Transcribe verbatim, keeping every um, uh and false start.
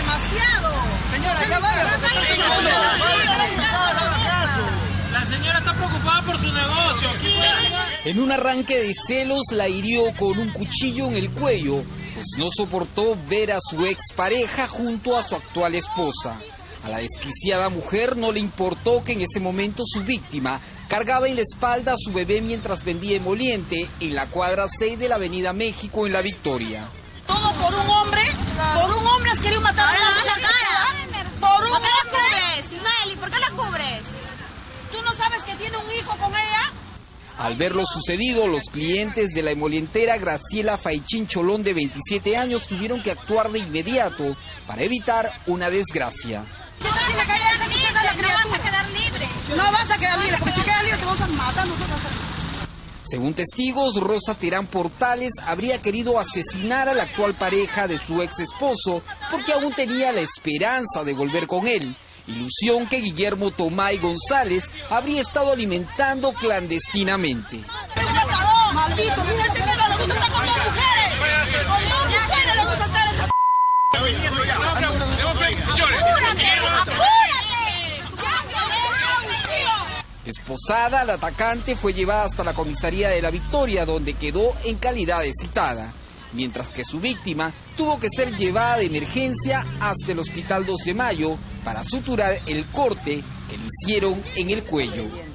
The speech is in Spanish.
demasiado. Señora, ya vaya. La señora está preocupada por su negocio. En un arranque de celos la hirió con un cuchillo en el cuello, pues no soportó ver a su expareja junto a su actual esposa. A la desquiciada mujer no le importó que en ese momento su víctima cargaba en la espalda a su bebé mientras vendía emoliente en la cuadra seis de la Avenida México en La Victoria. Todo por un hombre, por un hombre has querido matar a la cara. Por un ¿Por qué la hombre. cubres, Ismaeli? ¿Por qué la cubres? ¿Tú no sabes que tiene un hijo con ella? Al ver lo sucedido, los clientes de la emolientera Graciela Faichín Cholón, de veintisiete años, tuvieron que actuar de inmediato para evitar una desgracia. No vas a quedar libre. No vas a quedar libre, porque si quedas libre te vamos a matar nosotros. Según testigos, Rosa Terán Portales habría querido asesinar a la actual pareja de su ex esposo porque aún tenía la esperanza de volver con él, ilusión que Guillermo Tomay González habría estado alimentando clandestinamente. ¡Maldito! ¡Mira ese pedo! ¡Le gusta estar con dos mujeres! ¡Con dos mujeres le gusta estar ese... ¡Apúrate! ¡Apúrate! Esposada, la atacante fue llevada hasta la comisaría de La Victoria, donde quedó en calidad de citada, mientras que su víctima tuvo que ser llevada de emergencia hasta el Hospital dos de Mayo para suturar el corte que le hicieron en el cuello.